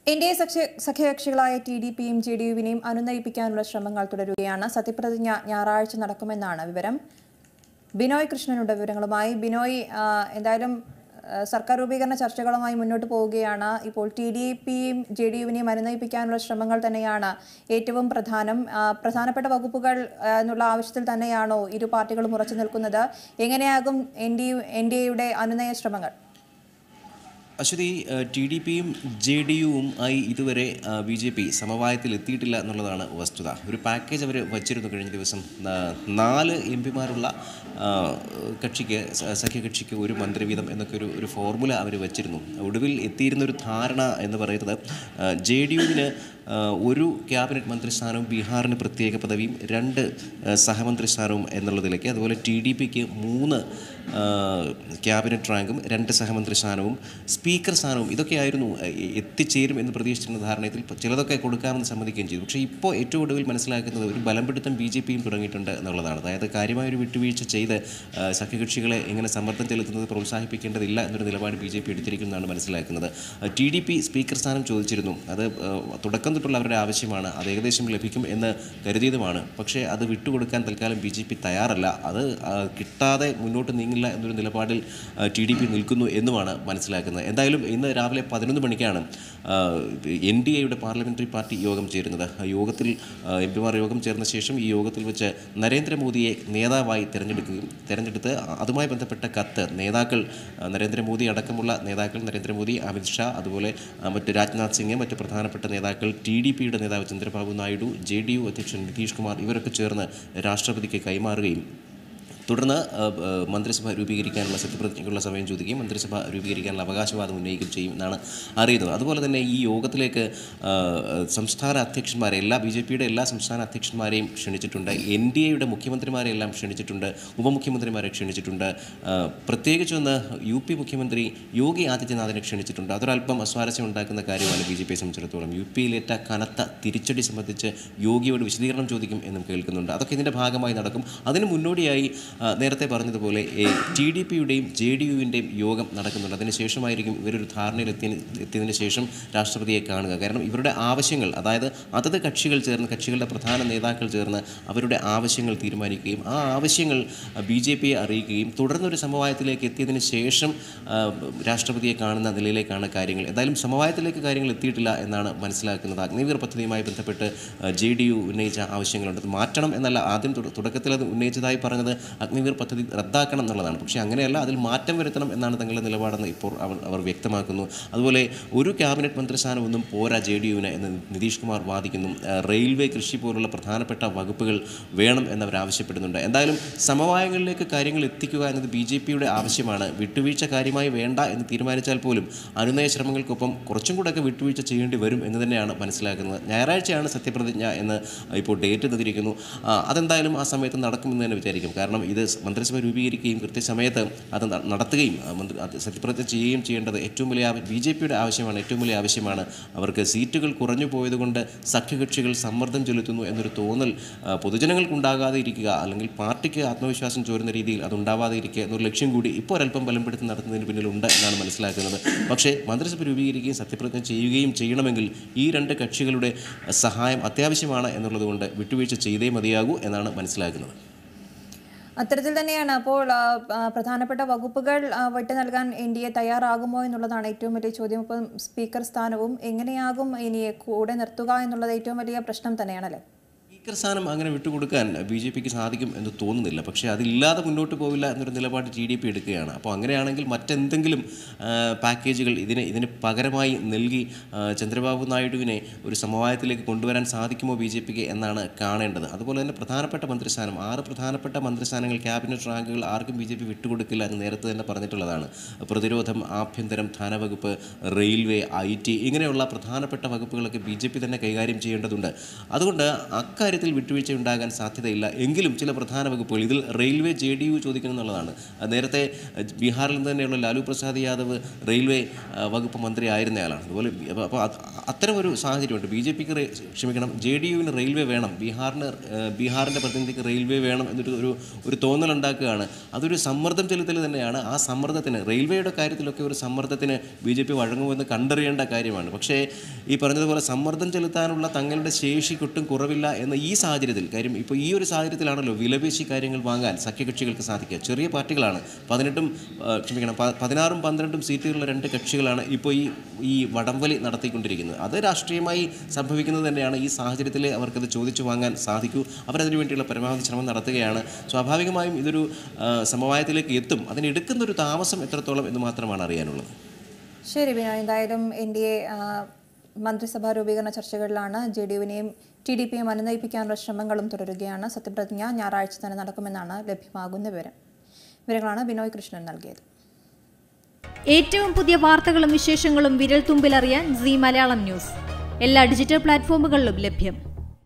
ഇന്ത്യയെ സഖ്യകക്ഷികളായ ടിഡിപിയും ജെഡിയുവിനെയും അനുനയിപ്പിക്കാനുള്ള ശ്രമങ്ങൾ തുടരുകയാണ്. സത്യപ്രതിജ്ഞ ഞായറാഴ്ച നടക്കുമെന്നാണ് വിവരം. ബിനോയ് കൃഷ്ണനുടെ വിവരങ്ങളുമായി. ബിനോയ്, എന്തായാലും സർക്കാർ രൂപീകരണ ചർച്ചകളുമായി മുന്നോട്ട് പോവുകയാണ്. ഇപ്പോൾ ടിഡിപിയും ജെഡിയുവിനെയും അനുനയിപ്പിക്കാനുള്ള ശ്രമങ്ങൾ തന്നെയാണ് ഏറ്റവും പ്രധാനപ്പെട്ട വകുപ്പുകൾ എന്നുള്ള ആവശ്യത്തിൽ തന്നെയാണോ ഇരു പാർട്ടികളും ഉറച്ചു നിൽക്കുന്നത്? എങ്ങനെയാകും എൻഡിഎയുടെ അനുനയ ശ്രമങ്ങൾ? അശ്വതി, ടിഡിപിയും ജെഡിയുവും ആയി ഇതുവരെ ബിജെപി സമവായത്തിൽ എത്തിയിട്ടില്ല എന്നുള്ളതാണ് വസ്തുത. ഒരു പാക്കേജ് അവർ വച്ചിരുന്നു കഴിഞ്ഞ ദിവസം. 4 എംപിമാരുള്ള കക്ഷിക്ക്, സഖ്യകക്ഷിക്ക് ഒരു മന്ത്രി വീതം എന്നൊക്കെ ഒരു ഫോർമുല അവർ വച്ചിരുന്നു. ഒടുവിൽ എത്തിയിരുന്നൊരു ധാരണ എന്ന് പറയുന്നത് ജെഡിയുവിന് ഒരു ക്യാബിനറ്റ് മന്ത്രിസ്ഥാനവും ബീഹാറിന് പ്രത്യേക പദവിയും 2 സഹമന്ത്രി സ്ഥാനവും എന്നുള്ളതിലേക്ക്, അതുപോലെ ടിഡിപിക്ക് 3 ക്യാബിനറ്റ് റാങ്കും 2 സഹമന്ത്രി സ്ഥാനവും സ്പീക്കർ സ്ഥാനവും ഇതൊക്കെയായിരുന്നു എത്തിച്ചേരും എന്ന് പ്രതീക്ഷിച്ചിരുന്ന ധാരണയിൽ. ചിലതൊക്കെ കൊടുക്കാമെന്ന് സമ്മതിക്കുകയും ചെയ്തു. പക്ഷേ ഇപ്പോൾ ഏറ്റവും ഒടുവിൽ മനസ്സിലാക്കുന്നത് ഒരു ബലംപിടുത്തം ബിജെപിയും തുടങ്ങിയിട്ടുണ്ട് എന്നുള്ളതാണ്. അതായത് കാര്യമായൊരു വിട്ടുവീഴ്ച ചെയ്ത് സഖ്യകക്ഷികളെ എങ്ങനെ സമ്മർദ്ദം ചെലുത്തുന്നത് പ്രോത്സാഹിപ്പിക്കേണ്ടതില്ല എന്നൊരു നിലപാട് ബിജെപി എടുത്തിരിക്കുന്നതാണ് മനസ്സിലാക്കുന്നത്. ടിഡിപി സ്പീക്കർ സ്ഥാനം ചോദിച്ചിരുന്നു. അത് തുടക്കം തൊട്ടുള്ള അവരുടെ ആവശ്യമാണ്. അത് ഏകദേശം ലഭിക്കും എന്ന് കരുതിയതുമാണ്. പക്ഷേ അത് വിട്ടുകൊടുക്കാൻ തൽക്കാലം ബിജെപി തയ്യാറല്ല. അത് കിട്ടാതെ മുന്നോട്ട് നീങ്ങില്ല എന്നൊരു നിലപാടിൽ ടിഡിപി നിൽക്കുന്നു എന്നുമാണ് മനസ്സിലാക്കുന്നത്. എന്തായാലും ഇന്ന് രാവിലെ 11 മണിക്കാണ് എൻഡിഎയുടെ പാർലമെൻ്ററി പാർട്ടി യോഗം ചേരുന്നത്. യോഗത്തിൽ എംപിമാർ യോഗം ചേർന്ന ശേഷം ഈ യോഗത്തിൽ വെച്ച് നരേന്ദ്രമോദിയെ നേതാവായി തിരഞ്ഞെടുത്ത് അതുമായി ബന്ധപ്പെട്ട കത്ത് നേതാക്കൾ, നരേന്ദ്രമോദി അടക്കമുള്ള നേതാക്കൾ, നരേന്ദ്രമോദി, അമിത് ഷാ, അതുപോലെ മറ്റ് രാജ്നാഥ് സിംഗ്, മറ്റ് പ്രധാനപ്പെട്ട നേതാക്കൾ, ടിഡിപിയുടെ നേതാവ് ചന്ദ്രബാബു നായിഡു, ജെഡിയു അധ്യക്ഷൻ നിതീഷ് കുമാർ ഇവരൊക്കെ ചേർന്ന് രാഷ്ട്രപതിക്ക് കൈമാറുകയും തുടർന്ന് മന്ത്രിസഭ രൂപീകരിക്കാനുള്ള സത്യപ്രതിജ്ഞയ്ക്കുള്ള സമയം ചോദിക്കുകയും മന്ത്രിസഭ രൂപീകരിക്കാനുള്ള അവകാശവാദം ഉന്നയിക്കുകയും ചെയ്യും എന്നാണ് അറിയുന്നത്. അതുപോലെ തന്നെ ഈ യോഗത്തിലേക്ക് സംസ്ഥാന അധ്യക്ഷന്മാരെ, ബിജെപിയുടെ എല്ലാ സംസ്ഥാന അധ്യക്ഷന്മാരെയും ക്ഷണിച്ചിട്ടുണ്ട്. എൻഡിഎയുടെ മുഖ്യമന്ത്രിമാരെയെല്ലാം ക്ഷണിച്ചിട്ടുണ്ട്. ഉപമുഖ്യമന്ത്രിമാരെ ക്ഷണിച്ചിട്ടുണ്ട്. പ്രത്യേകിച്ചൊന്ന് UP മുഖ്യമന്ത്രി യോഗി ആദിത്യനാഥിനെ ക്ഷണിച്ചിട്ടുണ്ട്. അതൊരല്പം അസ്വാരസ്യം ഉണ്ടാക്കുന്ന കാര്യമാണ് ബിജെപിയെ സംബന്ധിച്ചിടത്തോളം. UPയിലേറ്റ കനത്ത തിരിച്ചടി സംബന്ധിച്ച് യോഗിയോട് വിശദീകരണം ചോദിക്കും എന്നും കേൾക്കുന്നുണ്ട്. അതൊക്കെ ഇതിൻ്റെ ഭാഗമായി നടക്കും. അതിന് മുന്നോടിയായി നേരത്തെ പറഞ്ഞതുപോലെ ടിഡിപിയുടെയും ജെഡിയുവിൻ്റെയും യോഗം നടക്കുന്നുണ്ട്. അതിനുശേഷമായിരിക്കും ഇവരൊരു ധാരണയിൽ എത്തിയതിനു ശേഷം രാഷ്ട്രപതിയെ കാണുക. കാരണം ഇവരുടെ ആവശ്യങ്ങൾ, അതായത് അതത് കക്ഷികളുടെ പ്രധാന നേതാക്കൾ ചേർന്ന് അവരുടെ ആവശ്യങ്ങൾ തീരുമാനിക്കുകയും ആ ആവശ്യങ്ങൾ ബിജെപിയെ അറിയിക്കുകയും തുടർന്നൊരു സമവായത്തിലേക്ക് എത്തിയതിന് ശേഷം രാഷ്ട്രപതിയെ കാണുന്ന നിലയിലേക്കാണ് കാര്യങ്ങൾ. എന്തായാലും സമവായത്തിലേക്ക് കാര്യങ്ങൾ എത്തിയിട്ടില്ല എന്നാണ് മനസ്സിലാക്കുന്നത്. അഗ്നിവീർ പദ്ധതിയുമായി ബന്ധപ്പെട്ട് ജെഡിയു ഉന്നയിച്ച ആവശ്യങ്ങളുണ്ട്. അത് മാറ്റണം എന്നല്ല, ആദ്യം തുടക്കത്തിൽ അത് ഉന്നയിച്ചതായി പറഞ്ഞത് അഗ്നിവീർ പദ്ധതി റദ്ദാക്കണം എന്നുള്ളതാണ്. പക്ഷേ അങ്ങനെയല്ല, അതിൽ മാറ്റം വരുത്തണം എന്നാണ് തങ്ങളുടെ നിലപാടെന്ന് ഇപ്പോൾ അവർ വ്യക്തമാക്കുന്നു. അതുപോലെ ഒരു ക്യാബിനറ്റ് മന്ത്രിസ്ഥാനമൊന്നും പോരാ ജെഡിയുവിന് എന്ന് നിതീഷ് കുമാർ വാദിക്കുന്നു. റെയിൽവേ, കൃഷി പോലുള്ള പ്രധാനപ്പെട്ട വകുപ്പുകൾ വേണം എന്നവർ ആവശ്യപ്പെടുന്നുണ്ട്. എന്തായാലും സമവായങ്ങളിലേക്ക് കാര്യങ്ങൾ എത്തിക്കുക എന്നത് ബിജെപിയുടെ ആവശ്യമാണ്. വിട്ടുവീഴ്ച കാര്യമായി വേണ്ട എന്ന് തീരുമാനിച്ചാൽ പോലും അനുനയ ശ്രമങ്ങൾക്കൊപ്പം കുറച്ചും കൂടെയൊക്കെ വിട്ടുവീഴ്ച ചെയ്യേണ്ടി വരും എന്ന് തന്നെയാണ് മനസ്സിലാക്കുന്നത്. ഞായറാഴ്ചയാണ് സത്യപ്രതിജ്ഞ എന്ന് ഇപ്പോൾ ഡേറ്റ് തന്നിരിക്കുന്നു. അതെന്തായാലും ആ സമയത്ത് നടക്കുമെന്ന് തന്നെ വിചാരിക്കും. കാരണം ഇത് മന്ത്രിസഭ രൂപീകരിക്കുകയും കൃത്യസമയത്ത് അത് നടത്തുകയും സത്യപ്രതിജ്ഞ ചെയ്യുകയും ചെയ്യേണ്ടത് ഏറ്റവും വലിയ ബിജെപിയുടെ ആവശ്യമാണ്, ഏറ്റവും വലിയ ആവശ്യമാണ്. അവർക്ക് സീറ്റുകൾ കുറഞ്ഞു പോയതുകൊണ്ട് സഖ്യകക്ഷികൾ സമ്മർദ്ദം ചെലുത്തുന്നു എന്നൊരു തോന്നൽ പൊതുജനങ്ങൾക്കുണ്ടാകാതെ ഇരിക്കുക, അല്ലെങ്കിൽ പാർട്ടിക്ക് ആത്മവിശ്വാസം ചോരുന്ന രീതിയിൽ അതുണ്ടാവാതെ ഇരിക്കുക എന്നൊരു ലക്ഷ്യം കൂടി ഇപ്പോൾ ഒരല്പം ബലപ്പെടുത്തി നടത്തുന്നതിന് പിന്നിലുണ്ട് എന്നാണ് മനസ്സിലാക്കുന്നത്. പക്ഷേ മന്ത്രിസഭ രൂപീകരിക്കുകയും സത്യപ്രതിജ്ഞ ചെയ്യുകയും ചെയ്യണമെങ്കിൽ ഈ 2 കക്ഷികളുടെ സഹായം അത്യാവശ്യമാണ് എന്നുള്ളതുകൊണ്ട് വിട്ടുവീഴ്ച ചെയ്തേ മതിയാകൂ എന്നാണ് മനസ്സിലാക്കുന്നത്. അത്തരത്തിൽ തന്നെയാണ്. അപ്പോൾ പ്രധാനപ്പെട്ട വകുപ്പുകൾ വിട്ടു നൽകാൻ എൻഡിഎ തയ്യാറാകുമോ എന്നുള്ളതാണ് ഏറ്റവും വലിയ ചോദ്യം. ഇപ്പം സ്പീക്കർ സ്ഥാനവും എങ്ങനെയാകും ഇനി കൂടെ നിർത്തുക എന്നുള്ളത് ഏറ്റവും വലിയ പ്രശ്നം തന്നെയാണല്ലേ? സ്പീക്കർ സ്ഥാനം അങ്ങനെ വിട്ടുകൊടുക്കാൻ ബിജെപിക്ക് സാധിക്കും എന്ന് തോന്നുന്നില്ല. പക്ഷേ അതില്ലാതെ മുന്നോട്ട് പോവില്ല എന്നൊരു നിലപാട് ടിഡിപി എടുക്കുകയാണ്. അപ്പോൾ അങ്ങനെയാണെങ്കിൽ മറ്റെന്തെങ്കിലും പാക്കേജുകൾ ഇതിന് പകരമായി നൽകി ചന്ദ്രബാബു നായിഡുവിനെ ഒരു സമവായത്തിലേക്ക് കൊണ്ടുവരാൻ സാധിക്കുമോ ബിജെപിക്ക് എന്നാണ് കാണേണ്ടത്. അതുപോലെ തന്നെ പ്രധാനപ്പെട്ട മന്ത്രിസ്ഥാനം, 6 പ്രധാനപ്പെട്ട മന്ത്രിസ്ഥാനങ്ങൾ, ക്യാബിനറ്റ് റാങ്കുകൾ ആർക്കും ബിജെപി വിട്ടുകൊടുക്കില്ല എന്ന് നേരത്തെ തന്നെ പറഞ്ഞിട്ടുള്ളതാണ്. പ്രതിരോധം, ആഭ്യന്തരം, ധനവകുപ്പ്, റെയിൽവേ, IT ഇങ്ങനെയുള്ള പ്രധാനപ്പെട്ട വകുപ്പുകളൊക്കെ ബിജെപി തന്നെ കൈകാര്യം ചെയ്യേണ്ടതുണ്ട്. അതുകൊണ്ട് കാര്യത്തിൽ വിട്ടുവീഴ്ച ഉണ്ടാകാൻ സാധ്യതയില്ല. എങ്കിലും ചില പ്രധാന വകുപ്പുകൾ, ഇതിൽ റെയിൽവേ JDU ചോദിക്കണം എന്നുള്ളതാണ്. നേരത്തെ ബീഹാറിൽ നിന്ന് തന്നെയുള്ള ലാലു പ്രസാദ് യാദവ് റെയിൽവേ വകുപ്പ് മന്ത്രി ആയിരുന്നയാളാണ്. അതുപോലെ അപ്പോൾ അത്തരമൊരു സാഹചര്യമുണ്ട്. BJPക്ക് JDUവിന് റെയിൽവേ വേണം, ബീഹാറിൻ്റെ പ്രതിനിധിക്ക് റെയിൽവേ വേണം എന്നൊരു ഒരു തോന്നലുണ്ടാക്കുകയാണ്. അതൊരു സമ്മർദ്ദം ചെലുത്തൽ തന്നെയാണ്. ആ സമ്മർദ്ദത്തിന്, റെയിൽവേയുടെ കാര്യത്തിലൊക്കെ ഒരു സമ്മർദ്ദത്തിന് BJP വഴങ്ങുമെന്ന് കണ്ടറിയേണ്ട കാര്യമാണ്. പക്ഷേ ഈ പറഞ്ഞതുപോലെ സമ്മർദ്ദം ചെലുത്താനുള്ള തങ്ങളുടെ ശേഷി ഒട്ടും കുറവില്ല എന്ന ഈ സാഹചര്യത്തിൽ, കാര്യം ഇപ്പോൾ ഈ ഒരു സാഹചര്യത്തിലാണല്ലോ വിലപേശി കാര്യങ്ങൾ വാങ്ങാൻ സഖ്യകക്ഷികൾക്ക് സാധിക്കുക. ചെറിയ പാർട്ടികളാണ്, 16ഉം 12ഉം സീറ്റുകളുള്ള 2 കക്ഷികളാണ് ഇപ്പോൾ ഈ വടംവലി നടത്തിക്കൊണ്ടിരിക്കുന്നത്. അത് രാഷ്ട്രീയമായി സംഭവിക്കുന്നത് തന്നെയാണ്. ഈ സാഹചര്യത്തിൽ അവർക്കത് ചോദിച്ചു വാങ്ങാൻ സാധിക്കൂ. അവരതിനു വേണ്ടിയുള്ള പരമാവധി ശ്രമം നടത്തുകയാണ്. സ്വാഭാവികമായും ഇതൊരു സമവായത്തിലേക്ക് എത്തും. അതിനെടുക്കുന്നൊരു താമസം എത്രത്തോളം എന്ന് മാത്രമാണ് അറിയാനുള്ളത്. ശരി ബിനോയ്, എന്തായാലും NDA മന്ത്രിസഭാ രൂപീകരണ ചർച്ചകളിലാണ്. JDUവിനെയും TDPയും അനുനയിപ്പിക്കാനുള്ള ശ്രമങ്ങളും തുടരുകയാണ്. സത്യപ്രതിജ്ഞ ഞായറാഴ്ച തന്നെ നടക്കുമെന്നാണ് ലഭ്യമാകുന്ന വിവരങ്ങളാണ് ബിനോയ് കൃഷ്ണൻ നൽകിയത്. ഏറ്റവും പുതിയ വാർത്തകളും വിശേഷങ്ങളും വിരൽ തുമ്പിലറിയാൻ Zee മലയാളം ന്യൂസ് എല്ലാ ഡിജിറ്റൽ പ്ലാറ്റ്ഫോമുകളിലും ലഭ്യം.